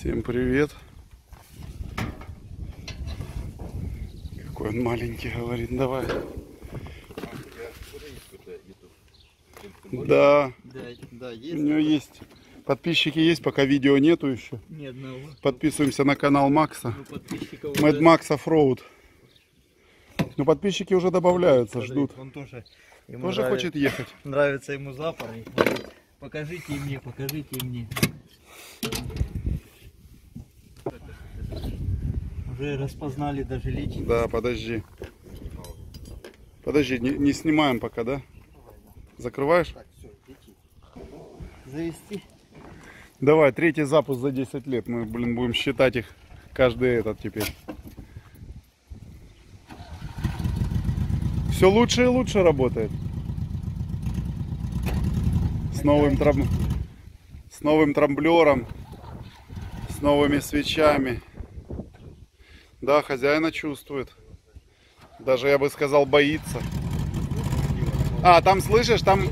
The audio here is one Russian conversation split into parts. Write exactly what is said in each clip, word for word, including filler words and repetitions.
Всем привет. Какой он маленький, говорит, давай. Да, да, есть. У него есть. Подписчики есть, пока видео нету еще. Ни одного. Подписываемся на канал Макса. Ну, Mad Max Offroad. Но подписчики уже добавляются, Смотри, ждут. Он тоже, ему Тоже нравится, хочет ехать. Нравится ему запор. Покажите мне, покажите мне. Уже распознали даже личность. Да, подожди. Подожди, не, не снимаем пока, да? Закрываешь? Так, все, лети. Завести. Давай, третий запуск за десять лет. Мы, блин, будем считать их каждый этот теперь. Все лучше и лучше работает. С новым, трам... с новым трамблером, с новыми свечами. Да, хозяина чувствует. Даже, я бы сказал, боится. А, там, слышишь, там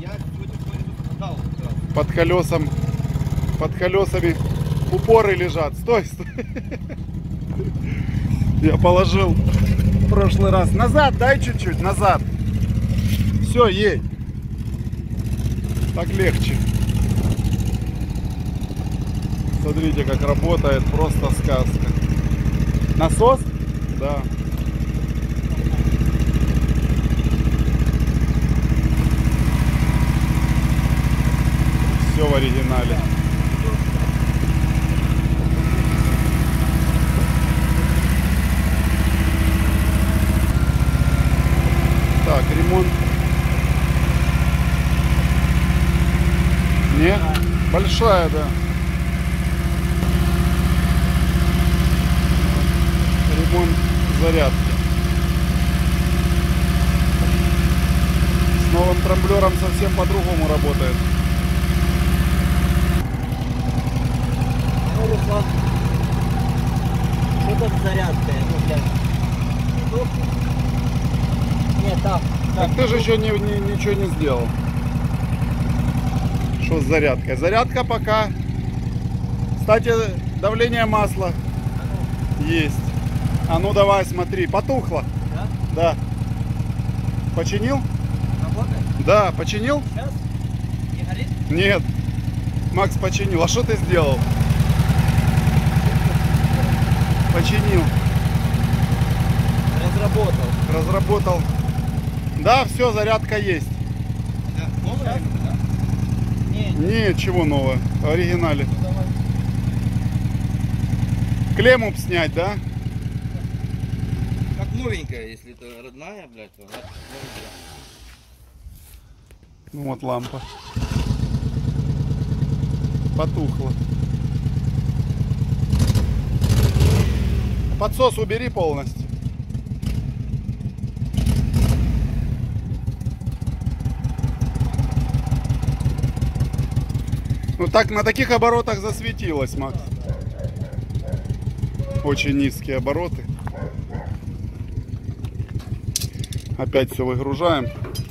под колесом, под колесами упоры лежат. Стой, стой. Я положил в прошлый раз. Назад, дай чуть-чуть, назад. Все, едь. Так легче. Смотрите, как работает, просто сказка. Насос? Да. Все в оригинале. Так, ремонт. Не? Большая, да. Ремонт зарядки. С новым трамблером совсем по-другому работает. Ну, Руслан, что там зарядка? Ну, блядь. Нет, там. Так ты же еще не, не, ничего не сделал. Что с зарядкой? Зарядка пока. Кстати, давление масла есть. А ну давай, смотри, потухло. Да? Да. Починил? Работает? Да, починил? Сейчас? Не горит? Нет. Макс починил. А что ты сделал? Починил. Разработал. Разработал. Да, все, зарядка есть. Да, новая? Да? Не, Нет, чего нового. В оригинале. ну, давай. Клемму снять, да? Как новенькая, если это родная, блядь, то новенькая. Ну вот лампа. Потухла. Подсос убери полностью. Ну так, на таких оборотах засветилась, Макс. Очень низкие обороты. Опять все выгружаем.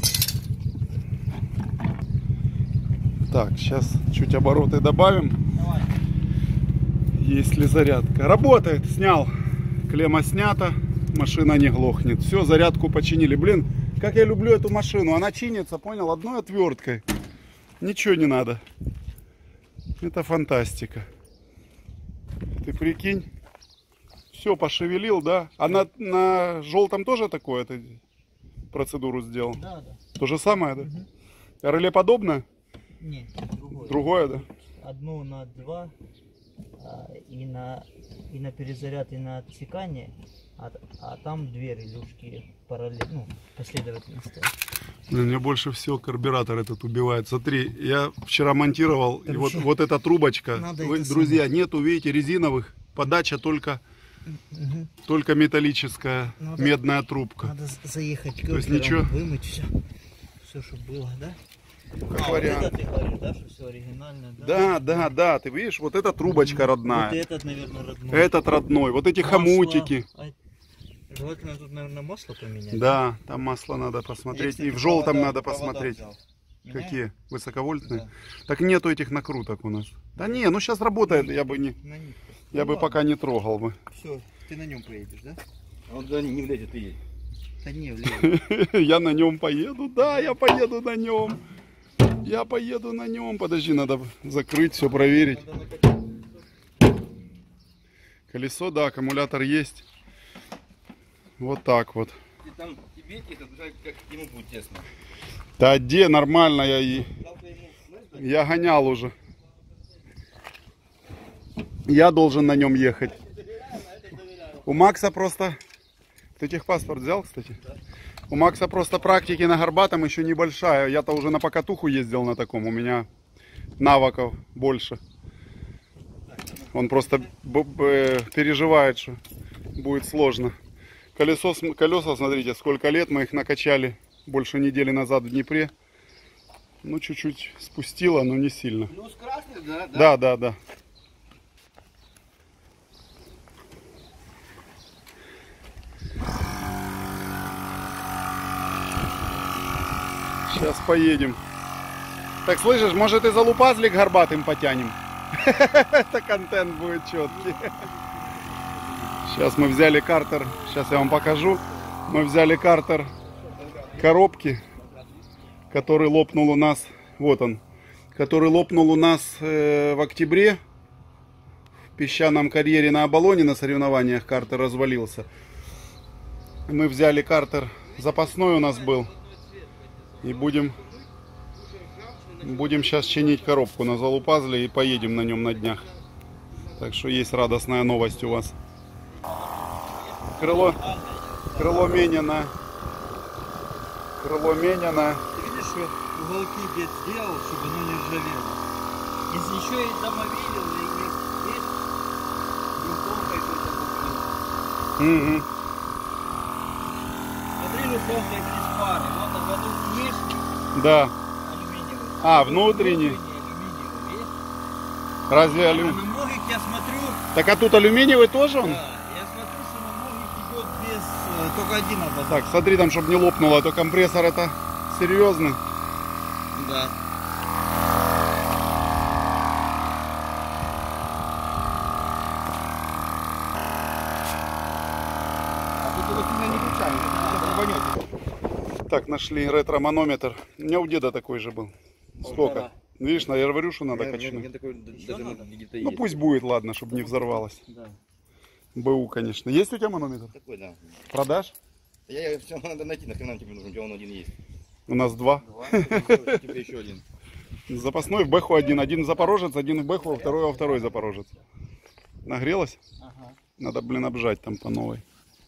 Так, сейчас чуть обороты добавим. Давай. Есть ли зарядка? Работает, снял. Клемма снята, машина не глохнет. Все, зарядку починили. Блин, как я люблю эту машину. Она чинится, понял, одной отверткой. Ничего не надо. Это фантастика. Ты прикинь. Все, пошевелил, да? А на, на желтом тоже такое ты процедуру сделал? Да, да. То же самое, да? Угу. Реле подобное? Не, другое. Другое, да? Одну на два а, и на и на перезаряд, и на отсекание, а, а там две релюшки параллельно, ну, последовательно стоят. Меня больше всего карбюратор этот убивает. Смотри, я вчера монтировал, и вот, Короче, вот эта трубочка. надо Вы, это друзья, самое. нету, видите, резиновых. Подача только, Угу. только металлическая, Надо- медная трубка. Надо заехать То есть керкером, ничего? вымыть все. Все, что было, да? Как а, вариант. Вот это ты говоришь, да, что все оригинально, да? Да, да, да, ты видишь, вот эта трубочка родная. Вот этот, наверное, родной. Этот родной, вот эти Масло. хомутики. А, желательно тут, наверное, масло поменять. Да, там масло надо посмотреть. Я, кстати, И в желтом провода- надо провода посмотреть. взял. Меняем? Какие? Высоковольтные? Да. Так нету этих накруток у нас. Да не, ну сейчас работает, я бы не, На них. я бы пока не трогал бы. Все, ты на нем поедешь, да? А он туда не влезет, ты едешь. Да не, влево. Я на нем поеду, да, я поеду на нем. Я поеду на нем. Подожди, надо закрыть, все проверить. Колесо, да, аккумулятор есть. Вот так вот. И там тебе это уже как ему будет тесно. Да где, нормально, я, и- Жалко ему, знаешь, я гонял уже. Я должен на нем ехать. У Макса просто... Ты техпаспорт взял, кстати? У Макса просто практики на горбатом еще небольшая. Я-то уже на покатуху ездил на таком. У меня навыков больше. Он просто б- б- переживает, что будет сложно. Колесо, см- колеса, смотрите, сколько лет мы их накачали. Больше недели назад в Днепре. Ну, чуть-чуть спустило, но не сильно. ну с красной, да, да. Да, да, да. Сейчас поедем. Так, слышишь, может и залупазлик горбатым потянем? Это контент будет четкий. Сейчас мы взяли картер. Сейчас я вам покажу. Мы взяли картер коробки, который лопнул у нас. Вот он. Который лопнул у нас э, в октябре. В песчаном карьере на Оболоне на соревнованиях картер развалился. Мы взяли картер. Запасной у нас был. И будем, будем сейчас чинить коробку на залупазле и поедем на нем на днях. Так что есть радостная новость у вас. Крыло, крыло менено. Крыло менено. Ты видишь, что уголки дед сделал, чтобы оно не ржавело. Если еще и домовидел, или есть, бинтом какой-то купил. Угу. Смотри, ну просто без пары. Вот он в одну внешний Да. алюминиевый. А, внутренний. алюминиевый, видишь? Разве А алюминий? на многих я смотрю, Так а тут алюминиевый тоже он? да, я смотрю, что на многих идет без, э, только один ободок. Так, смотри там, чтобы не лопнуло, а то компрессор это серьезный. Да. А тут его сильно не включают, это рванет. Так, нашли ретро-манометр. У меня у деда такой же был. Сколько? Полтора. Видишь, я говорю, что надо Я- я- качнуть. я такой д- даже надо? где-то Ну есть. пусть будет, ладно, чтобы не взорвалось. Да. БУ, конечно. Есть у тебя манометр? Такой, да. Продашь? Я все надо найти, нахрена тебе нужен, у тебя он один есть. У нас два. Тебе еще один. Запасной в Бэху один. Один в Запорожец, один в Бэху, а второй во второй Запорожец. Нагрелась? Ага. Надо, блин, обжать там по новой.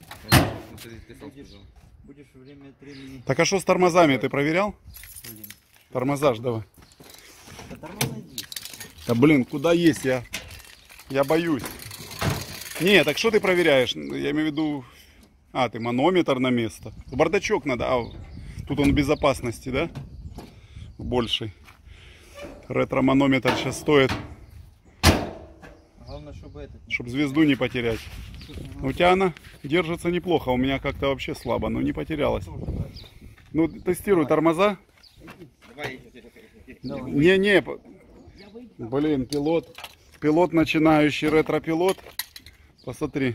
Будешь время от времени. Так а что с тормозами ты проверял? Блин. Тормоза ж давай. Да тормоза есть. Да блин, куда есть я? Я боюсь. Не, так что ты проверяешь? Я имею в виду... А, ты манометр на место. Бардачок надо. А, тут он в безопасности, да? Больший. Ретро-манометр сейчас стоит, Главное, чтобы этот. чтобы звезду не потерять. У тебя она держится неплохо. У меня как-то вообще слабо, но не потерялась. Ну, тестируй тормоза. Давай. Не-не. Блин, пилот. Пилот начинающий, ретро-пилот. Посмотри.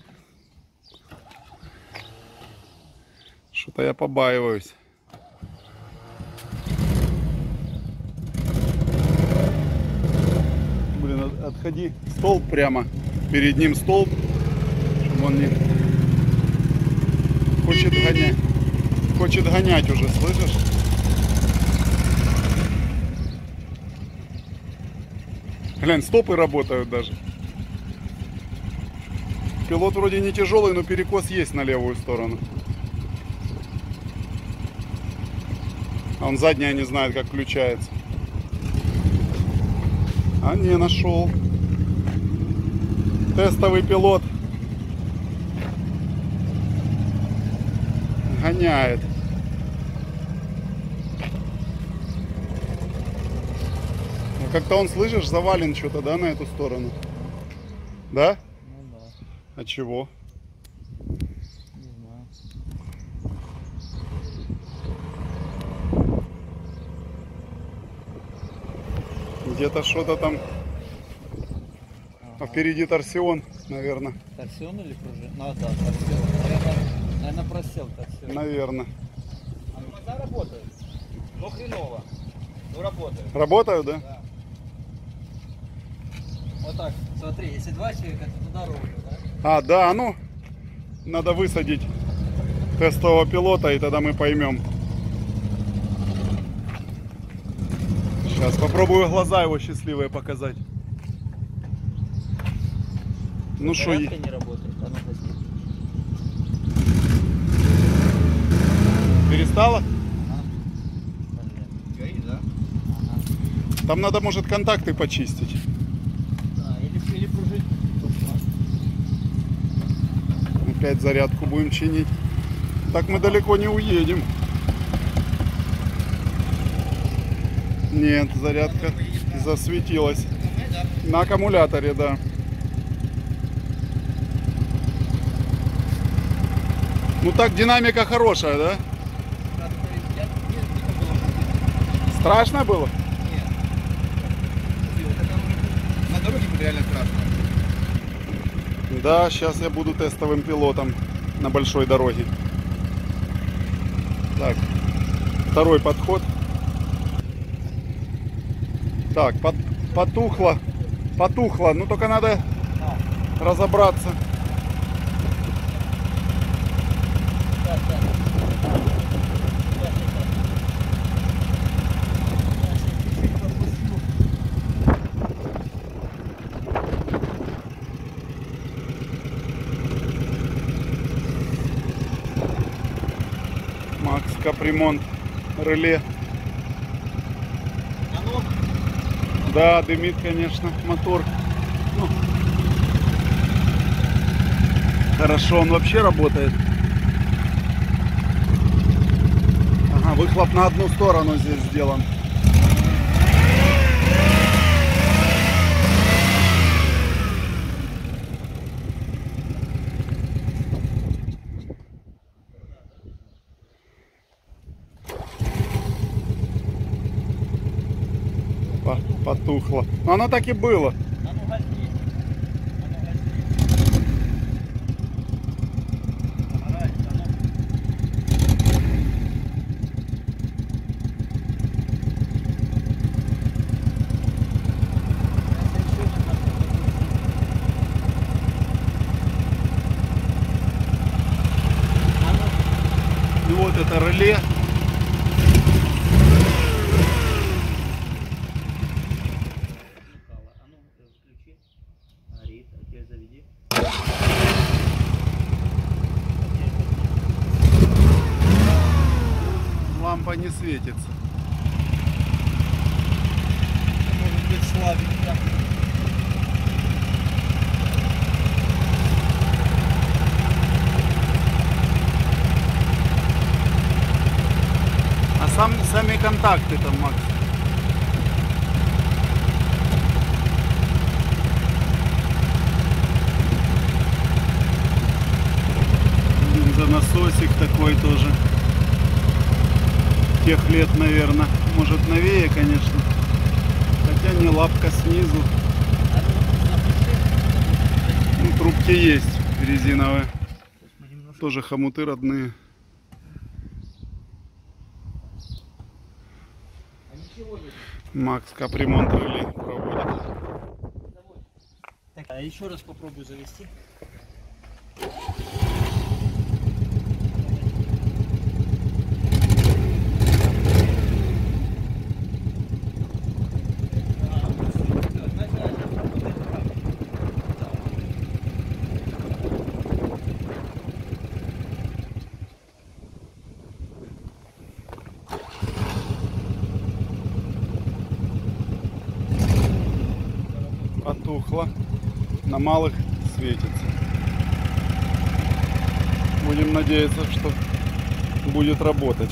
Что-то я побаиваюсь. Блин, от- отходи. Столб прямо. Перед ним столб. Чтобы он не... Хочет гонять. Хочет гонять уже, слышишь? Глянь, стопы работают даже. Пилот вроде не тяжелый, но перекос есть на левую сторону. А он задняя не знает, как включается. А не, нашел. Тестовый пилот. Гоняет. Ну, как-то он, слышишь, завален что-то, да, на эту сторону? Да? Ну да, А чего? не знаю. Где-то что-то там. А впереди торсион, наверное. Торсион или пружина? Ну да, торсион. Наверное, наверное просел торсион. Наверное. Тормоза работают. Но хреново. Ну работают. Работают, да? Да. Вот так, смотри, если два человека, то туда ровно, да? А, да, ну, надо высадить тестового пилота, и тогда мы поймем. Сейчас попробую глаза его счастливые показать. Ну что, Зарядка не работает, а ну возьми. перестала? Горит, да? Там надо, может, контакты почистить. Да, или, или пружинку. Опять зарядку будем чинить. Так мы далеко не уедем. Нет, зарядка засветилась. На аккумуляторе, да. Ну так динамика хорошая, да? Страшно было? На дороге будет реально страшно. Да, сейчас я буду тестовым пилотом на большой дороге. Так, второй подход. Так, под, потухло, потухло, ну только надо разобраться. Макс капремонт реле. Да, дымит, конечно, мотор. Ну, хорошо, он вообще работает. Ага, выхлоп на одну сторону здесь сделан. Потухло. Но оно так и было. И вот это реле. Лампа не светится. Может быть слабенько. А сам, сами контакты там, Макс. Бензонасосик такой тоже. Тех лет, наверное. Может, новее, конечно. Хотя не, лапка снизу. Ну, трубки есть резиновые. Тоже хомуты родные. Макс капремонт реле проводит. Так, а еще раз попробую завести. Потухло. На малых светится. Будем надеяться, что будет работать.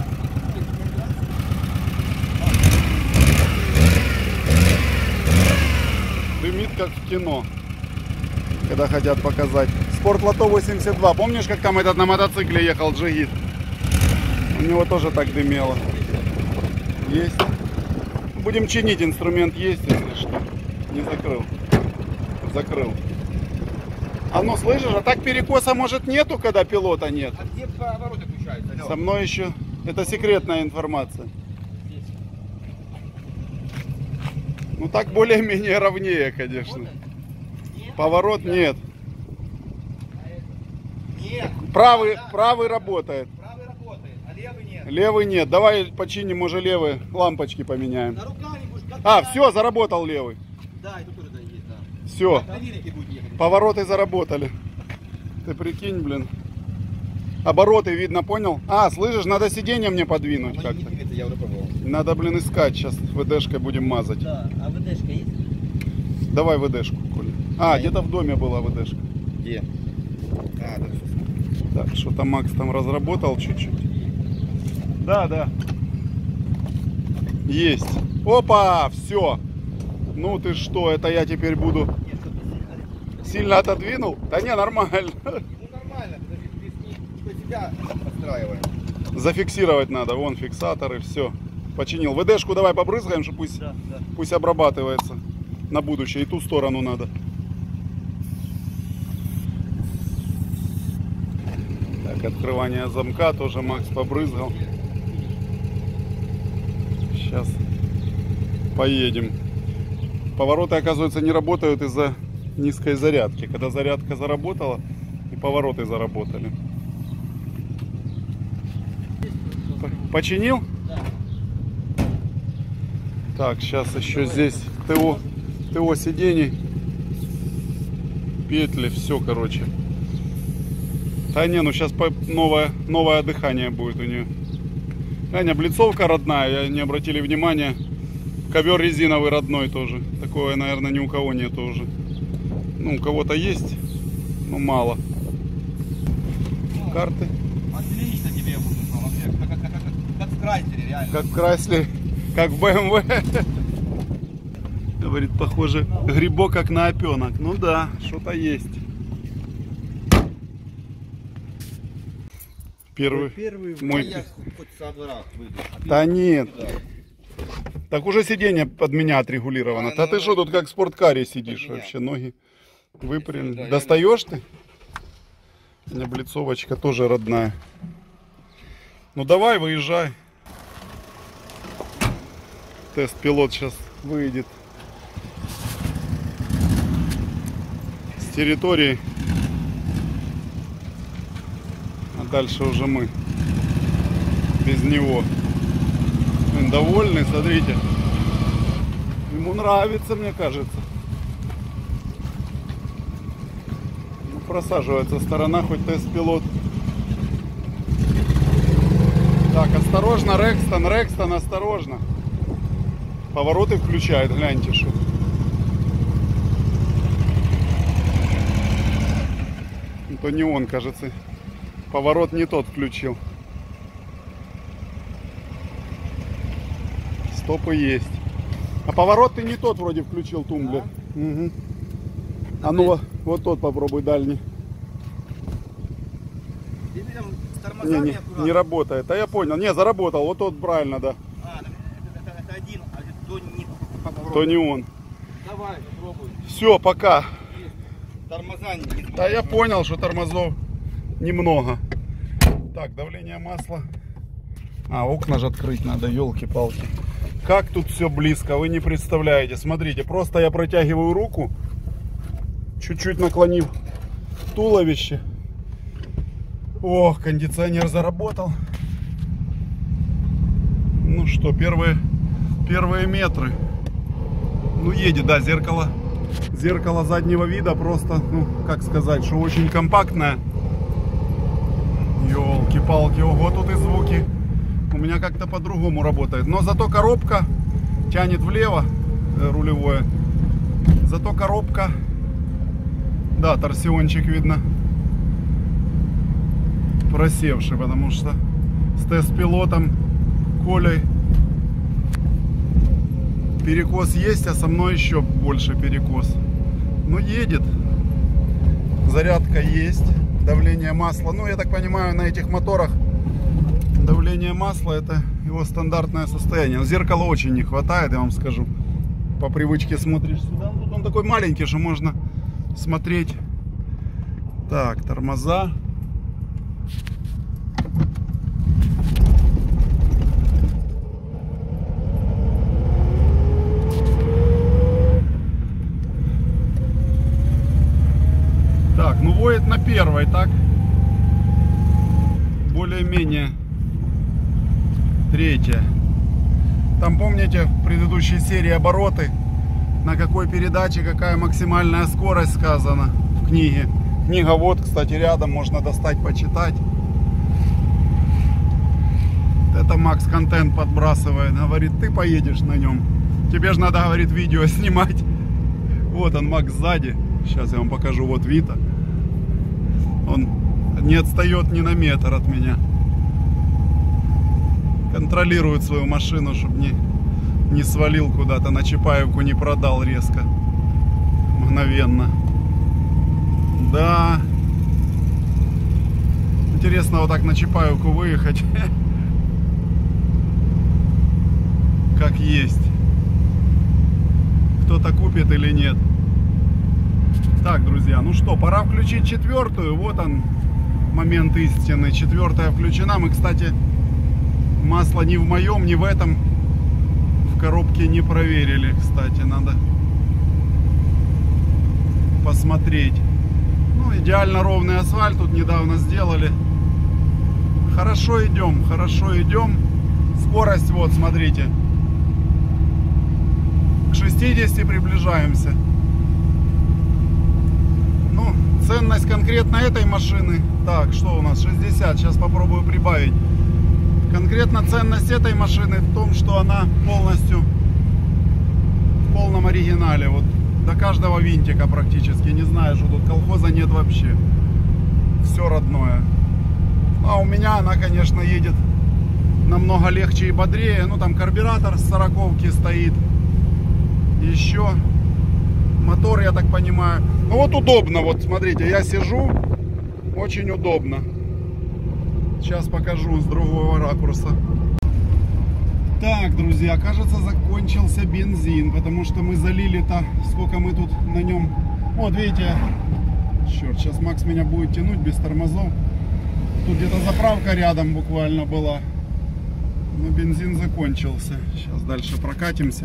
Дымит как в кино, когда хотят показать. Спортлото восемьдесят два. Помнишь, как там этот на мотоцикле ехал джигит? У него тоже так дымело. Есть. Будем чинить, инструмент есть, если что. Не закрыл. Закрыл. А ну слышишь, а так перекоса может нету, когда пилота нет? А где повороты включаются? Алло. Со мной еще... Это секретная информация. Ну так более-менее ровнее, конечно. Поворот нет. Нет. Правый, правый работает. Правый работает, а левый нет. Левый нет. Давай починим уже левые лампочки поменяем. На руках не будешь. А, все, заработал левый. Да, это тоже да, есть, да. Все. На велике будет ехать. Повороты заработали. Ты прикинь, блин. Обороты видно, понял? А, слышишь, надо сиденье мне подвинуть Оно не как-то. двигается, я уже пробовал. Надо, блин, искать. Сейчас ВДшкой будем мазать. Да, а ВДшка есть? Давай ВДшку, Коля. А, где-то в доме была ВДшка. Где? А, да. Так, что-то Макс там разработал чуть-чуть. Да, да. Есть. Опа, все. Ну ты что, это я теперь буду... Нет, что-то Сильно отодвинул? Да не, нормально. Ну нормально, здесь не для себя подстраиваем. Зафиксировать надо. Вон фиксаторы, все. Починил. ВДшку давай побрызгаем, что пусть, Да, да. пусть обрабатывается на будущее. И ту сторону надо. Так, открывание замка тоже Макс побрызгал. Сейчас поедем. Повороты, оказывается, не работают из-за низкой зарядки. Когда зарядка заработала, и повороты заработали. Починил? Да. Так, сейчас еще здесь ТО, ТО сидений, петли, все, короче. Да не, ну сейчас новое, новое дыхание будет у нее. Аня, блицовка родная, не обратили внимания. Ковер резиновый родной тоже. Такое, наверное, ни у кого нету уже. Ну, у кого-то есть, но мало. Карты. Отлично тебе будет, вообще, как, как, как, как, как в Крайслере, реально. Как в Крайслере, как в БМВ. Говорит, похоже, грибок как на опенок. Ну да, что-то есть. Первый, Первый мой... Я хоть со двора выйду. А ты Да нет. сюда. Так уже сиденье под меня отрегулировано. А, Да ну, ты что тут как в спорткаре сидишь меня. вообще? Ноги выпрямлены. Да, я- Достаешь ты? У меня блицовочка тоже родная. Ну давай, выезжай. Тест-пилот сейчас выйдет с территории. А дальше уже мы без него. Он довольный, смотрите. Ему нравится, мне кажется. Ну, просаживается сторона, хоть тест-пилот. Так, осторожно, Рекстон, Рекстон, осторожно. Повороты включает, гляньте, что. То не он, кажется. Поворот не тот включил. Стопы есть. А поворот ты не тот вроде включил, тумблер. Да? Угу. А ну вот, вот тот попробуй дальний. Ты там с Не, тормозами не, аккуратно. не работает. А я понял. Не, заработал. Вот тот правильно, да. А, это, это, это один, а это то не попробуй. То не он. Давай, попробуй. Все, пока. Тормоза не. Да я понял, что тормозов немного. Так, давление масла. А, окна же открыть надо, елки-палки. Как тут все близко, вы не представляете. Смотрите, просто я протягиваю руку, чуть-чуть наклонив туловище. Ох, кондиционер заработал. Ну что, первые, первые метры. Ну, едет, да, зеркало. Зеркало заднего вида просто, ну, как сказать, что очень компактное. Ёлки-палки, ого, тут и звуки. У меня как-то по-другому работает. Но зато коробка тянет влево, э, рулевое. Зато коробка, да, торсиончик видно просевший, потому что с тест-пилотом Колей перекос есть, а со мной еще больше перекос. Ну, едет. Зарядка есть. Давление масла. Ну, я так понимаю, на этих моторах давление масла это его стандартное состояние. Но зеркала очень не хватает, я вам скажу. По привычке смотришь сюда. Тут он такой маленький, что можно смотреть. Так, тормоза. Так, ну воет на первой, так? Более-менее. Третья. Там, помните, в предыдущей серии обороты, на какой передаче какая максимальная скорость сказана в книге. Книга вот, кстати, рядом, можно достать, почитать. Это Макс контент подбрасывает. Говорит, ты поедешь на нем. Тебе же надо, говорит, видео снимать. Вот он, Макс, сзади. Сейчас я вам покажу. Вот Вита. Он не отстает ни на метр от меня. Контролирует свою машину, чтобы не, не свалил куда-то на Чапаевку, не продал резко. Мгновенно. Да. Интересно вот так на Чапаевку выехать. Как есть. Кто-то купит или нет. Так, друзья, ну что, пора включить четвертую. Вот он, момент истины. Четвертая включена. Мы, кстати, масло ни в моем, ни в этом в коробке не проверили. Кстати, надо посмотреть. Ну, идеально ровный асфальт тут недавно сделали. Хорошо идем, хорошо идем. Скорость, вот, смотрите. К шестидесяти приближаемся. Ну, ценность конкретно этой машины. Так, что у нас? шестьдесят. Сейчас попробую прибавить. Конкретно ценность этой машины в том, что она полностью в полном оригинале. Вот до каждого винтика практически. Не знаю, что тут колхоза нет вообще. Все родное. А у меня она, конечно, едет намного легче и бодрее. Ну, там карбюратор с сороковки стоит. Еще мотор, я так понимаю. Ну, вот удобно. Вот, смотрите, я сижу. Очень удобно. Сейчас покажу с другого ракурса. Так, друзья, кажется, закончился бензин, потому что мы залили-то, сколько мы тут на нем. Вот, видите, черт, сейчас Макс меня будет тянуть без тормозов. Тут где-то заправка рядом буквально была. Но бензин закончился. Сейчас дальше прокатимся.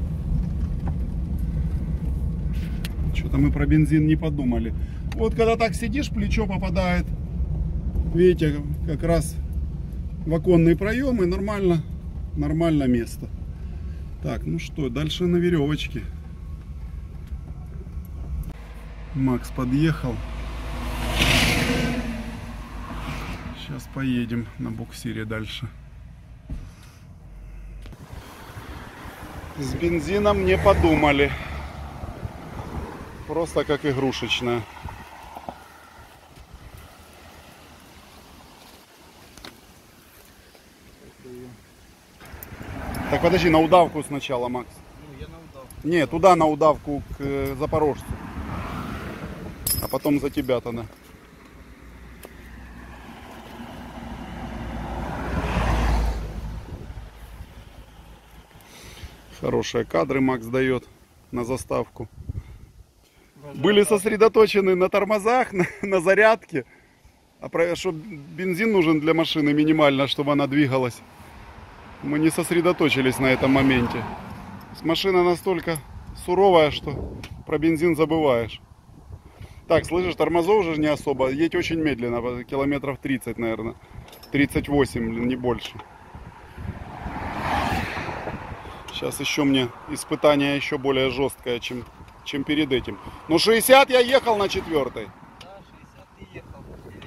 Что-то мы про бензин не подумали. Вот когда так сидишь, плечо попадает. Видите, как раз в оконный проем и нормально, нормально место. Так, ну что, дальше на веревочке. Макс подъехал. Сейчас поедем на буксире дальше. С бензином не подумали. Просто как игрушечная. Так, подожди, на удавку сначала, Макс. Ну, я на удавку. Не, туда на удавку к э, Запорожцу. А потом за тебя тогда. Хорошие кадры Макс дает на заставку. Были сосредоточены на тормозах, на, на зарядке. А про, что бензин нужен для машины минимально, чтобы она двигалась. Мы не сосредоточились на этом моменте. Машина настолько суровая, что про бензин забываешь. Так, слышишь, тормозов уже не особо. Едь очень медленно, километров тридцать, наверное. тридцать восемь, не больше. Сейчас еще мне испытание еще более жесткое, чем, чем перед этим. Но шестьдесят я ехал на четвертой. Да, шестьдесят ты ехал.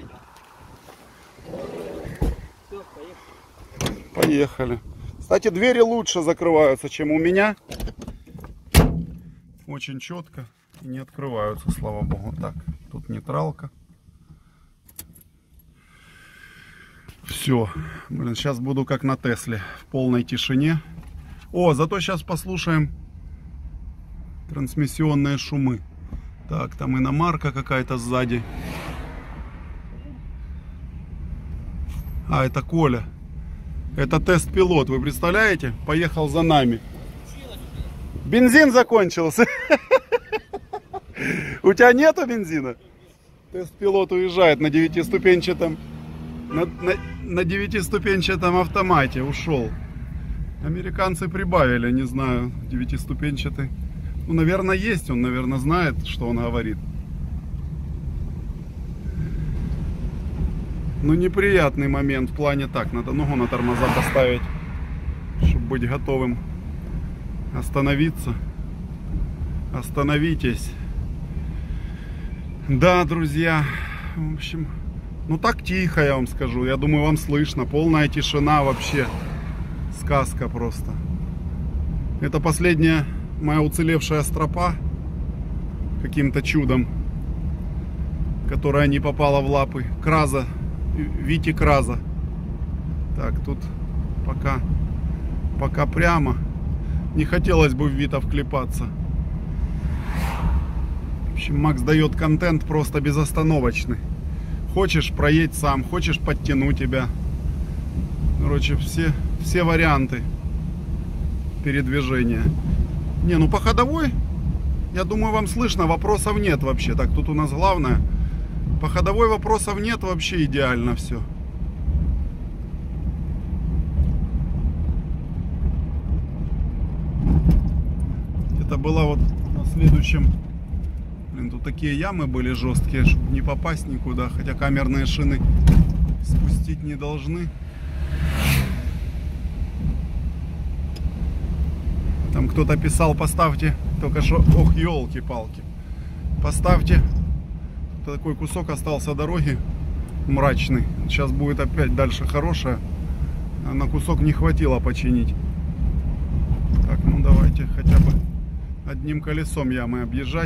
Все, поехали. Поехали. Кстати, двери лучше закрываются, чем у меня. Очень четко. И не открываются, слава богу. Так, тут нейтралка. Все. Блин, сейчас буду как на Тесле. В полной тишине. О, зато сейчас послушаем трансмиссионные шумы. Так, там иномарка какая-то сзади. А, это Коля. Это тест-пилот, вы представляете? Поехал за нами. Бензин закончился. У тебя нету бензина? Тест-пилот уезжает на девятиступенчатом на, на, на девятиступенчатом автомате. Ушел. Американцы прибавили, не знаю, девятиступенчатый. Ну, наверное, есть. Он, наверное, знает, что он говорит. Ну, неприятный момент в плане так. Надо ногу на тормоза поставить, чтобы быть готовым. Остановиться. Остановитесь. Да, друзья. В общем, ну так тихо, я вам скажу. Я думаю, вам слышно. Полная тишина вообще. Сказка просто. Это последняя моя уцелевшая стропа. Каким-то чудом. Которая не попала в лапы Краза. Вити Краза. Так, тут пока, пока прямо. Не хотелось бы в Вита вклепаться. В общем, Макс дает контент просто безостановочный. Хочешь, проедь сам. Хочешь, подтяну тебя. Короче, все, все варианты передвижения. Не, ну по ходовой, я думаю, вам слышно. Вопросов нет вообще. Так, тут у нас главное. По ходовой вопросов нет, вообще идеально все. Это было вот на следующем. Блин, тут такие ямы были жесткие, чтобы не попасть никуда. Хотя камерные шины спустить не должны. Там кто-то писал, поставьте, только что, ох, елки-палки. Поставьте. Такой кусок остался дороги мрачный. Сейчас будет опять дальше хорошая. А на кусок не хватило починить. Так, ну давайте хотя бы одним колесом ямы объезжать.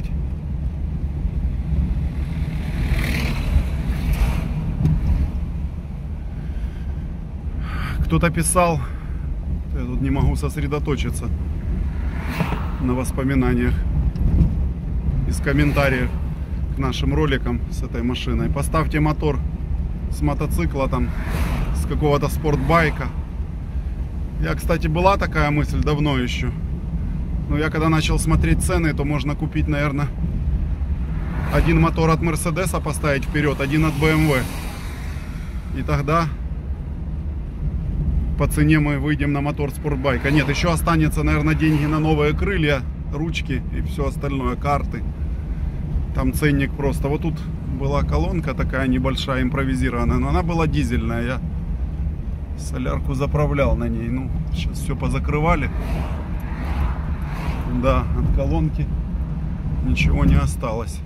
Кто-то писал, я тут не могу сосредоточиться на воспоминаниях из комментариев к нашим роликам с этой машиной. Поставьте мотор с мотоцикла, там, с какого-то спортбайка. Я, кстати, была такая мысль давно еще. Но я когда начал смотреть цены, то можно купить, наверное, один мотор от Мерседеса поставить вперед, один от бэ эм вэ. И тогда по цене мы выйдем на мотор спортбайка. Нет, еще останется, наверное, деньги на новые крылья, ручки и все остальное, карты. Там ценник просто. Вот тут была колонка такая небольшая, импровизированная, но она была дизельная. Я солярку заправлял на ней. Ну, сейчас все позакрывали. Да, от колонки ничего не осталось.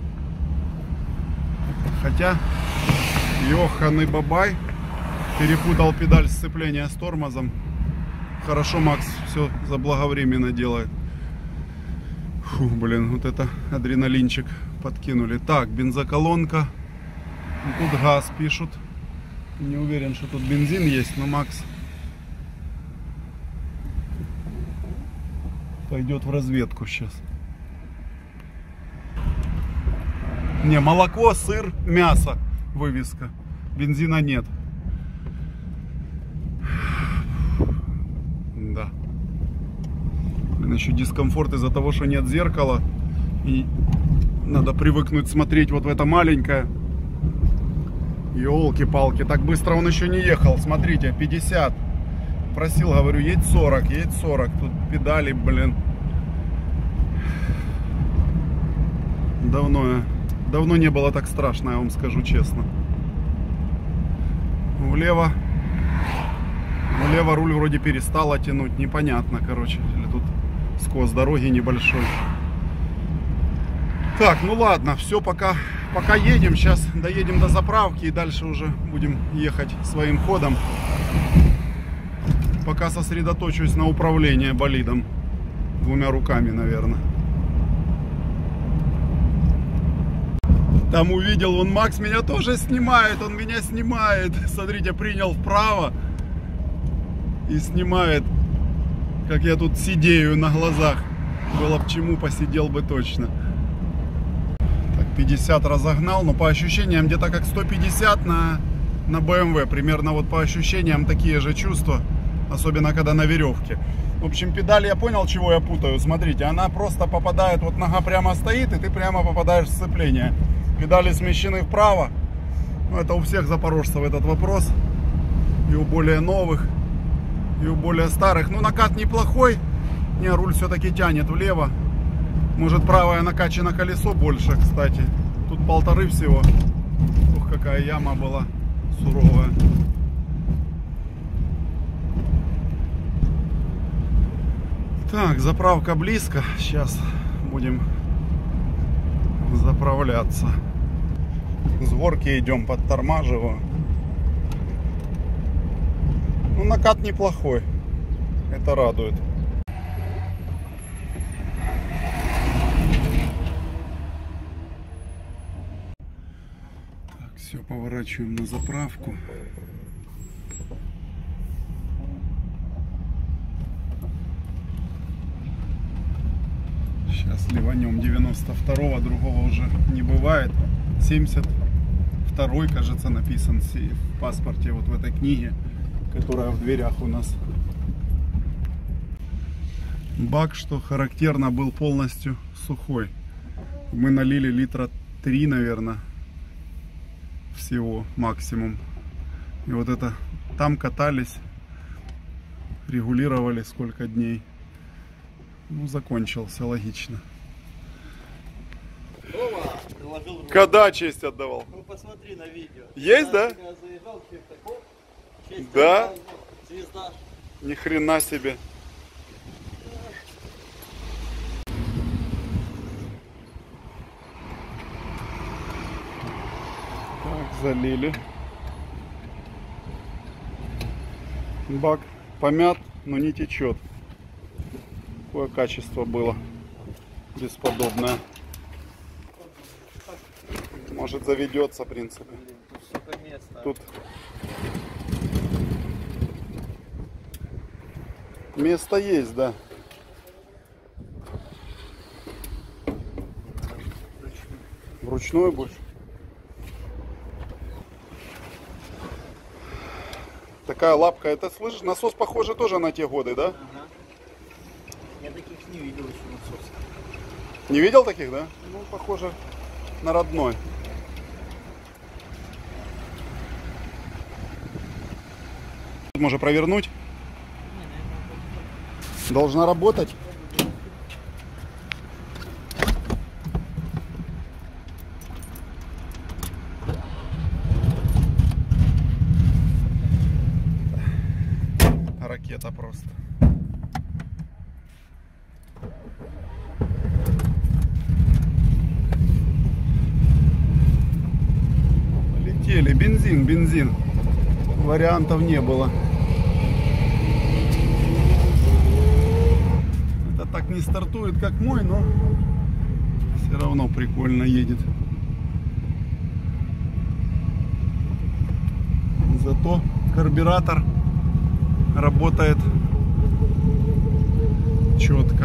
Хотя, ёханый бабай, перепутал педаль сцепления с тормозом. Хорошо Макс все заблаговременно делает. Фу, блин, вот это адреналинчик подкинули. Так, бензоколонка. Тут газ пишут. Не уверен, что тут бензин есть, но Макс пойдет в разведку сейчас. Не, молоко, сыр, мясо. Вывеска. Бензина нет. Да. Блин, еще дискомфорт из-за того, что нет зеркала. И надо привыкнуть смотреть вот в это маленькое. Ёлки-палки, так быстро он еще не ехал. Смотрите, пятьдесят. Просил, говорю, едь сорок, едь сорок. Тут педали, блин. Давно, давно не было так страшно, я вам скажу честно. Влево. Влево руль вроде перестало тянуть. Непонятно, короче. Или тут скос дороги небольшой. Так, ну ладно, все, пока, пока едем. Сейчас доедем до заправки и дальше уже будем ехать своим ходом. Пока сосредоточусь на управлении болидом. Двумя руками, наверное. Там увидел, он Макс меня тоже снимает. Он меня снимает. Смотрите, принял вправо. И снимает, как я тут сидею на глазах. Было бы чему, посидел бы точно. пятьдесят разогнал, но по ощущениям где-то как сто пятьдесят на, на бэ эм вэ. Примерно вот по ощущениям такие же чувства. особенно когда на веревке. В общем, педаль, я понял, чего я путаю. Смотрите, она просто попадает, вот нога прямо стоит, и ты прямо попадаешь в сцепление. Педали смещены вправо. Ну, это у всех запорожцев этот вопрос. И у более новых, и у более старых. Ну, накат неплохой. Не, руль все-таки тянет влево. Может, правое накачано колесо больше, кстати. Тут полторы всего. Ух, какая яма была суровая. Так, заправка близко. Сейчас будем заправляться. С горки идем, подтормаживаю. Ну, накат неплохой. Это радует. Так, все, поворачиваем на заправку. Сейчас ливанем. Девяносто второго, другого уже не бывает. семьдесят второй, кажется, написан в паспорте, вот в этой книге, которая в дверях у нас. Бак, что характерно, был полностью сухой. Мы налили литра три, наверное, всего максимум. И вот это там катались, регулировали сколько дней. Ну, закончился, логично. Когда честь отдавал? Ну посмотри на видео. Есть, да? Я заезжал, такой, честь да? отдал, звезда. Ни хрена себе. Так, залили. Бак помят, но не течет. Какое качество было бесподобное. Может, заведется, в принципе. Тут место есть, да. Вручную больше. Такая лапка. Это, слышишь, насос похоже тоже на те годы, да? Ага. Я таких не видел еще насосов. Не видел таких, да? Ну, похоже на родной. Можно провернуть. Должна работать. Ракета просто. Полетели. Бензин, бензин. Вариантов не было. Это так не стартует, как мой, но все равно прикольно едет. Зато карбюратор работает четко.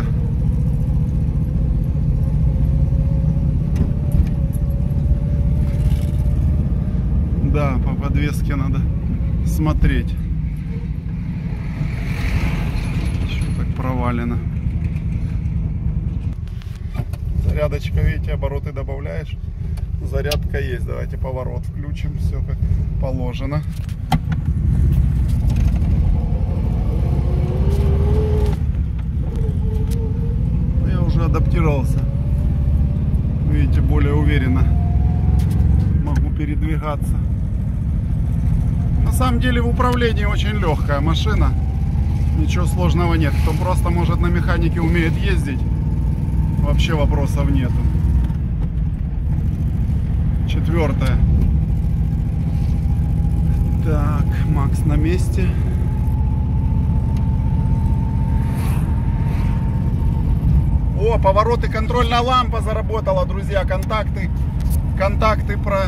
Да, по подвеске надо смотреть. Еще так провалено. Зарядочка, видите, обороты добавляешь. Зарядка есть. Давайте поворот включим. Все как положено. Я уже адаптировался. Видите, более уверенно могу передвигаться. На самом деле в управлении очень легкая машина. Ничего сложного нет. Кто просто может на механике умеет ездить, вообще вопросов нету. Четвертое. Так, Макс на месте. О, повороты, контрольная лампа заработала, друзья. Контакты, контакты про...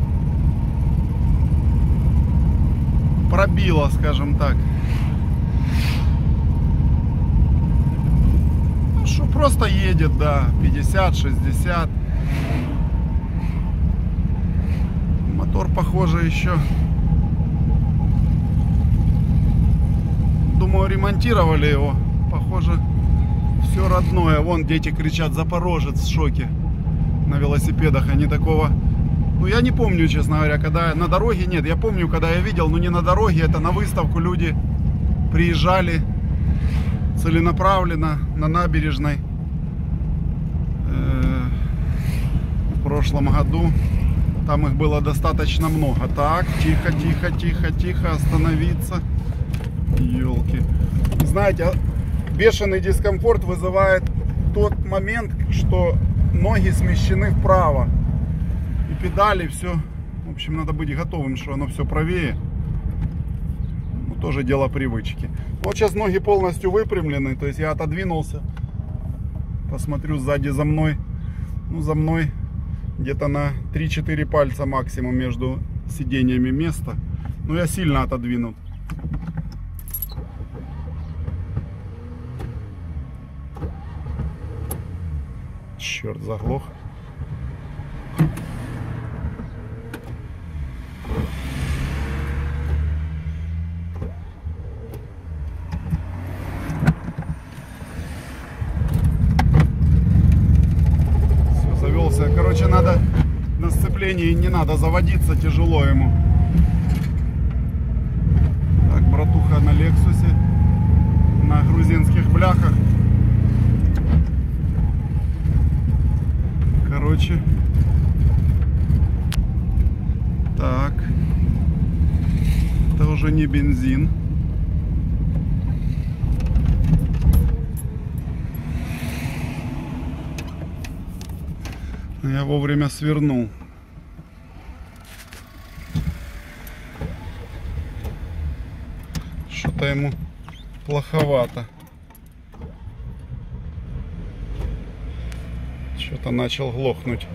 пробило, скажем так. Ну что, просто едет, да, пятьдесят шестьдесят. Мотор, похоже, еще, думаю, думаю, ремонтировали его. Похоже, все родное. Вон дети кричат: «Запорожец!» в шоке. На велосипедах они такого... Ну, я не помню, честно говоря, когда на дороге... Нет, я помню, когда я видел, но не на дороге, это на выставку люди приезжали целенаправленно на набережной э, в прошлом году. Там их было достаточно много. Так, тихо, тихо, тихо, тихо, остановиться. Ёлки. Знаете, бешеный дискомфорт вызывает тот момент, что ноги смещены вправо. И педали, все. В общем, надо быть готовым, что оно все правее. Ну, тоже дело привычки. Вот сейчас ноги полностью выпрямлены. То есть я отодвинулся. Посмотрю сзади за мной. Ну, за мной где-то на три-четыре пальца максимум между сиденьями места. Но я сильно отодвинут. Черт, заглох. Все, завелся. Короче, надо на сцеплении, не надо заводиться, тяжело ему. Так, братуха на Лексусе, на грузинских бляхах. Короче, так, это уже не бензин. Я вовремя свернул. Что-то ему плоховато. Что-то начал глохнуть.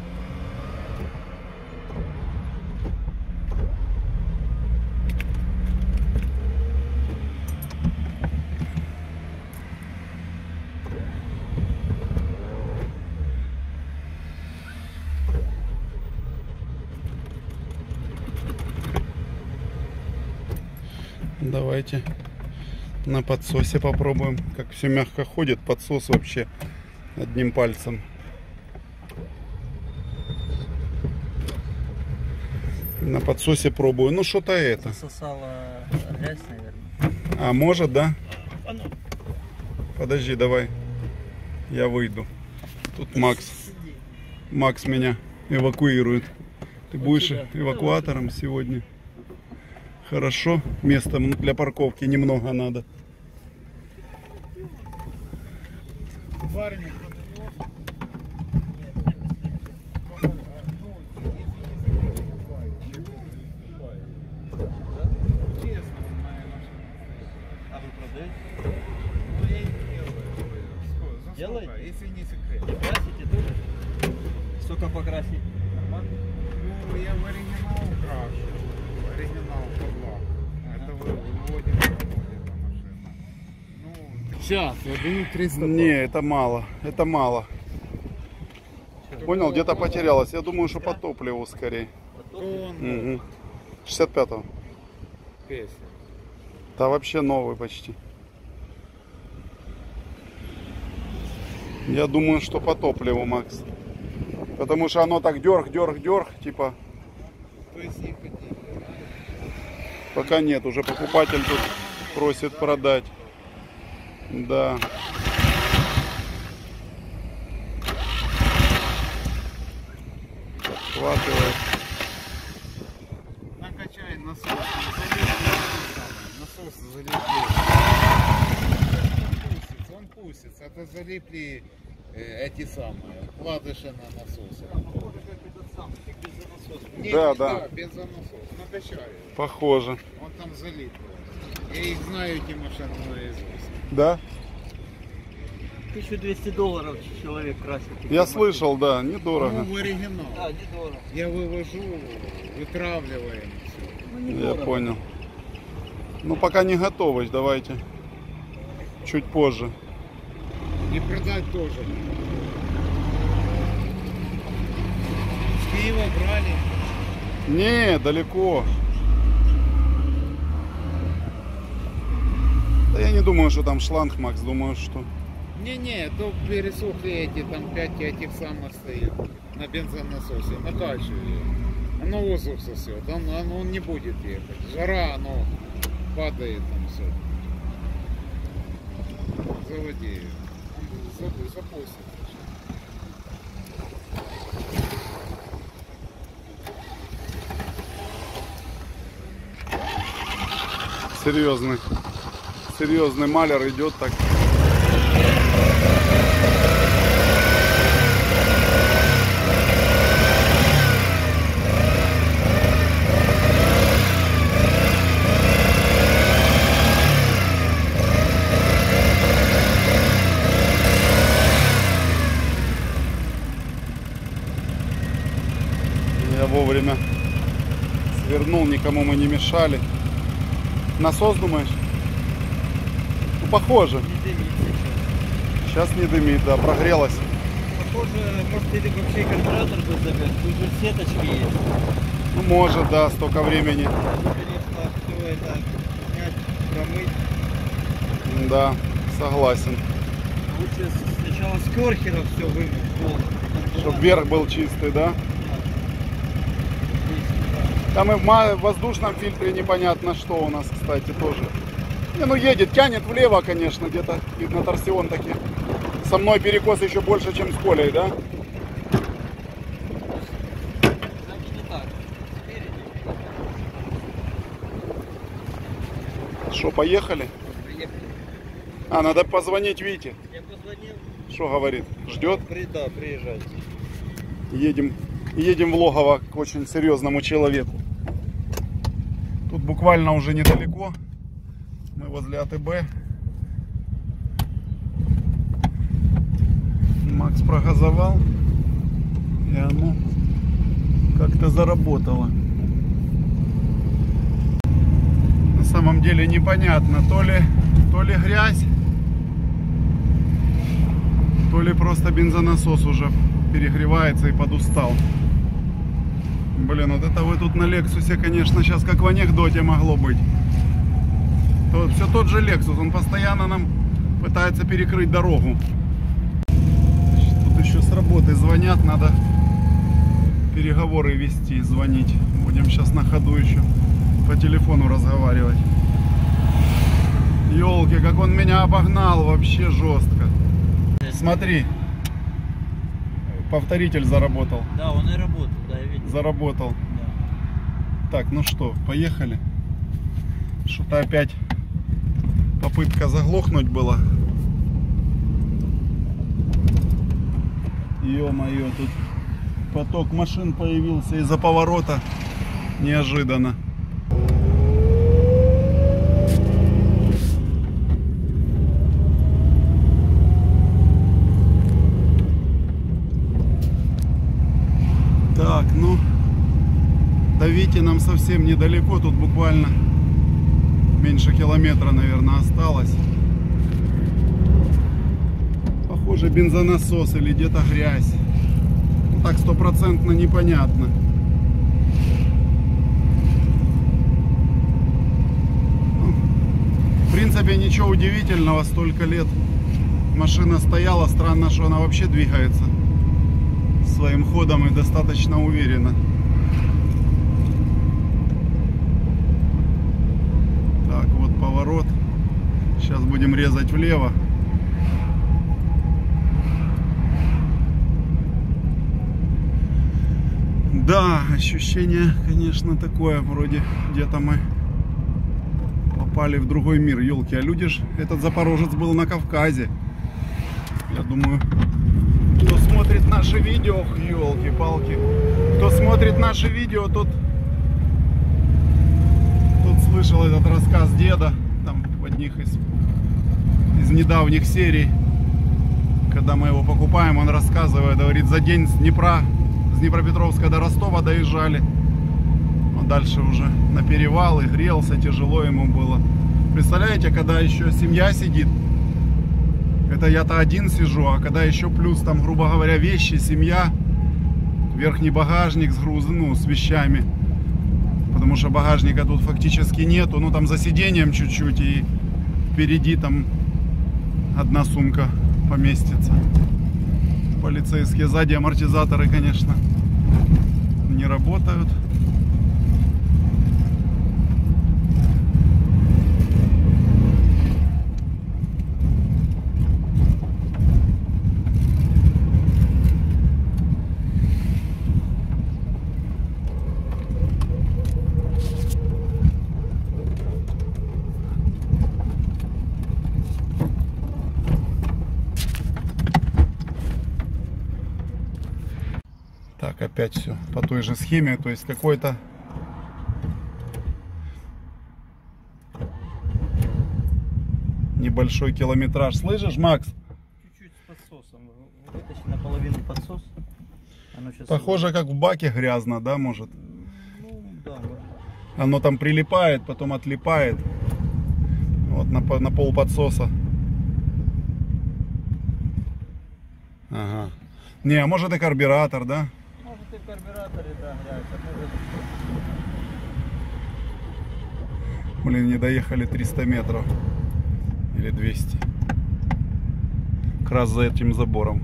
Давайте на подсосе попробуем, как все мягко ходит. Подсос вообще одним пальцем. На подсосе пробую. Ну что-то это. Засосала грязь, наверное. А может, да? Подожди, давай. Я выйду. Тут Макс. Макс меня эвакуирует. Ты будешь эвакуатором сегодня? Хорошо. Места для парковки немного надо. Делаете? Если не секрет. И красите тоже? Сколько покрасить? Ну, я в оригинал крашу. Оригинал Павла. Это вы выводим, выводит эта машина. Ну, сейчас, я даю триста. Не, это мало. Это мало. Понял, где-то потерялась. Я думаю, что по топливу скорее. Угу. шестьдесят пятого. Песня. Да вообще новый почти. Я думаю, что по топливу, Макс. Потому что оно так дерг, дерг, дерг, типа. То есть не хотите? Пока нет, уже покупатель тут просит продать. Да. Хватывает. Накачай насос. Насос залепли. Он пустится. Это залипли э, эти самые вкладыши на насосы. Нет, Да, нет, да. без насоса. Накачай. Похоже. Он там залип. Я их знаю, эти машины наизусть. Да? тысяча двести долларов человек красит. Я слышал, да, недорого. Ну, в оригинал. Да, недорого. Я вывожу, вытравливаем. Все. Ну, Я недорого. понял. Ну пока не готовость, давайте. Чуть позже. И продать тоже. С Киева брали. Не, далеко. Да Да я не думаю, что там шланг, Макс, думаю, что... Не-не, то пересохли эти, там пять этих самых стоит на бензонасосе, накачиваю. Оно воздух сосет, он, он, он не будет ехать. Жара, оно падает там все. Заводи. Он запустит. Серьезный, серьезный маляр идет так. Я вовремя свернул, никому мы не мешали. Насос, думаешь? Ну, похоже. Не дымит сейчас. Сейчас не дымит, да, прогрелась. Похоже, может, или вообще карбюратор будет забит. Тут же сеточки есть. Ну, может, да, столько времени. Надо, конечно, все это снять, промыть. Да, согласен. Лучше сначала с керхера все вымыть. Чтоб верх был чистый, да? Там и в ма- в воздушном фильтре непонятно что у нас, кстати, тоже. Не, ну едет, тянет влево, конечно, где-то видно торсион таки. Со мной перекос еще больше, чем с Колей, да? Что, поехали? Приехали. А, надо позвонить Вите. Я позвонил. Что говорит? Ждет? При, да, приезжайте. Едем, едем в логово к очень серьезному человеку. Тут буквально уже недалеко. Мы возле АТБ. Макс прогазовал. И оно как-то заработало. На самом деле непонятно, то ли, то ли грязь, то ли просто бензонасос уже перегревается и подустал. Блин, вот это вы тут на Лексусе, конечно, сейчас как в анекдоте могло быть. То, все тот же Лексус, он постоянно нам пытается перекрыть дорогу. Тут еще с работы звонят, надо переговоры вести, звонить. Будем сейчас на ходу еще по телефону разговаривать. Ёлки, как он меня обогнал, вообще жестко. Смотри, повторитель заработал. Да, он и работал, да, я видел. Заработал. Да. Так, ну что, поехали. Что-то опять попытка заглохнуть была. Ё-моё, тут поток машин появился из-за поворота. Неожиданно. Так, ну, до Вити нам совсем недалеко, тут буквально меньше километра, наверное, осталось. Похоже, бензонасос или где-то грязь. Ну, так стопроцентно непонятно. Ну, в принципе, ничего удивительного, столько лет машина стояла, странно, что она вообще двигается своим ходом и достаточно уверенно. Так, вот поворот. Сейчас будем резать влево. Да, ощущение, конечно, такое, вроде где-то мы попали в другой мир. Ёлки, а люди ж, этот запорожец был на Кавказе. Я думаю, кто смотрит наши видео, ёлки-палки, кто смотрит наши видео, тот, тот слышал этот рассказ деда, там в одних из, из недавних серий, когда мы его покупаем, он рассказывает, говорит, за день с Днепра, с Днепропетровска до Ростова доезжали, а дальше уже на перевал и грелся, тяжело ему было. Представляете, когда еще семья сидит, это я-то один сижу, а когда еще плюс там, грубо говоря, вещи, семья, верхний багажник с грузом, ну, с вещами, потому что багажника тут фактически нету, ну там за сиденьем чуть-чуть, и Впереди там одна сумка поместится. Полицейские сзади, амортизаторы, конечно, не работают. Так, опять все по той же схеме, то есть какой-то небольшой километраж. Слышишь, Макс? Чуть-чуть с подсосом. Вытащи наполовину подсос. Оно сейчас... Похоже, как в баке грязно, да, может? Ну, да, может. Оно там прилипает, потом отлипает. Вот на, на пол подсоса. Ага. Не, а может и карбюратор, да? Может и в карбюраторе, да, грязь. А может... Блин, не доехали триста метров. Или двести. Как раз за этим забором.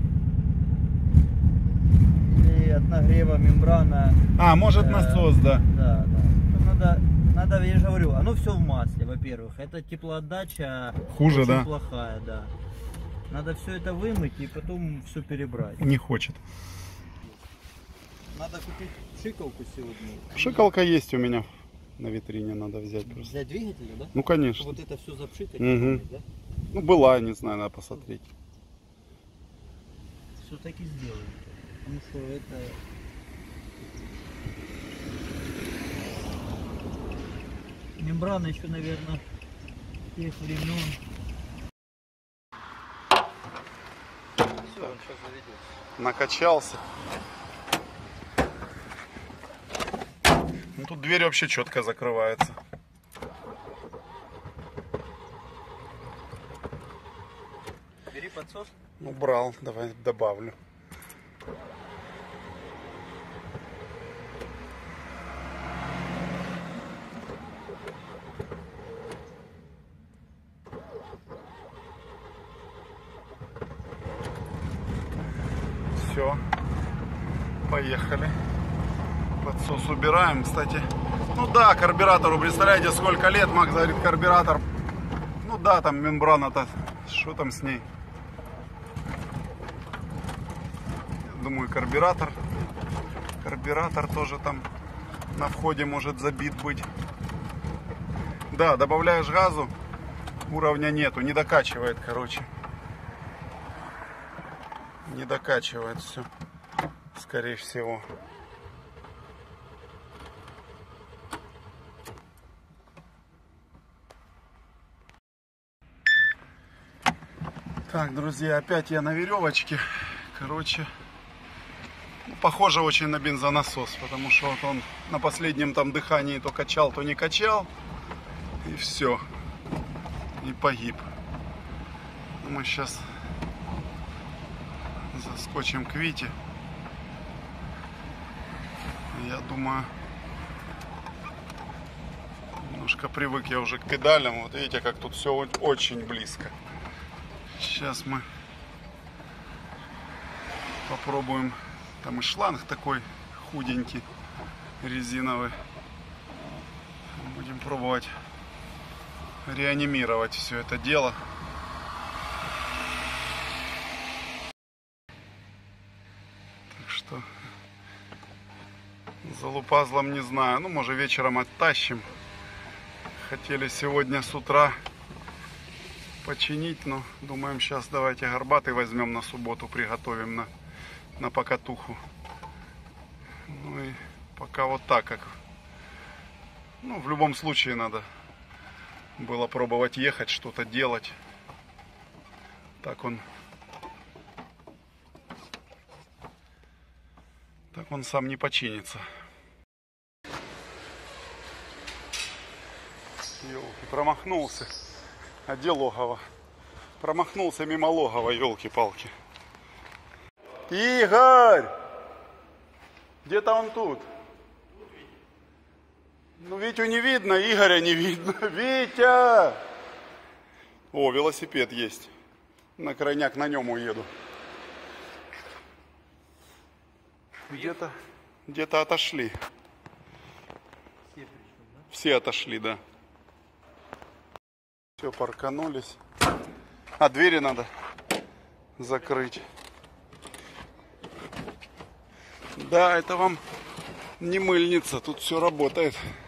И от нагрева мембрана. А, может э, насос, да. Да, да. Тут надо, надо, я же говорю, оно все в масле, во-первых. Это теплоотдача Хуже, очень да? плохая, да. Надо все это вымыть и потом все перебрать. Не хочет. Надо купить пшикалку сегодня. Пшикалка есть у меня. На витрине надо взять просто. Для двигателя, да? Ну, конечно. Вот это все запшикать, Угу. да? Ну, была, не знаю, надо посмотреть. Все-таки сделаем. Потому что это... Мембрана еще, наверное, тех времен. Все, он сейчас заведется. Накачался. Ну, тут дверь вообще четко закрывается. Бери подсос. Убрал, давай добавлю. Все, поехали. Подсос убираем, кстати. Ну да, карбюратору, представляете, сколько лет, Макс говорит, карбюратор. Ну да, там мембрана-то, что там с ней? Думаю, карбюратор. Карбюратор тоже там на входе может забит быть. Да, добавляешь газу, уровня нету, не докачивает, короче. Не докачивает все, скорее всего. Так, друзья, опять я на веревочке. Короче, ну, похоже очень на бензонасос, потому что вот он на последнем там дыхании то качал, то не качал. И все. И погиб. Мы сейчас заскочим к Вите. Я думаю, немножко привык я уже к педалям. Вот видите, как тут все очень близко. Сейчас мы попробуем. Там и шланг такой худенький, резиновый. Будем пробовать реанимировать все это дело. Так что за лупазлом не знаю. Ну, может, вечером оттащим. Хотели сегодня с утра починить, но думаем, сейчас давайте горбатый возьмем на субботу, приготовим на, на покатуху. Ну и пока вот так, как, ну, в любом случае надо было пробовать ехать, что-то делать. Так он, так он сам не починится. Ёлки, промахнулся. А где логово? Промахнулся мимо логова, елки-палки. Игорь! Где-то он тут. Ну, Витю не видно, Игоря не видно. Витя! О, велосипед есть. На крайняк на нем уеду. Где-то где-то отошли. Все пришли, да? Все отошли, да. Все, парканулись. А двери надо закрыть. Да, это вам не мыльница, тут все работает.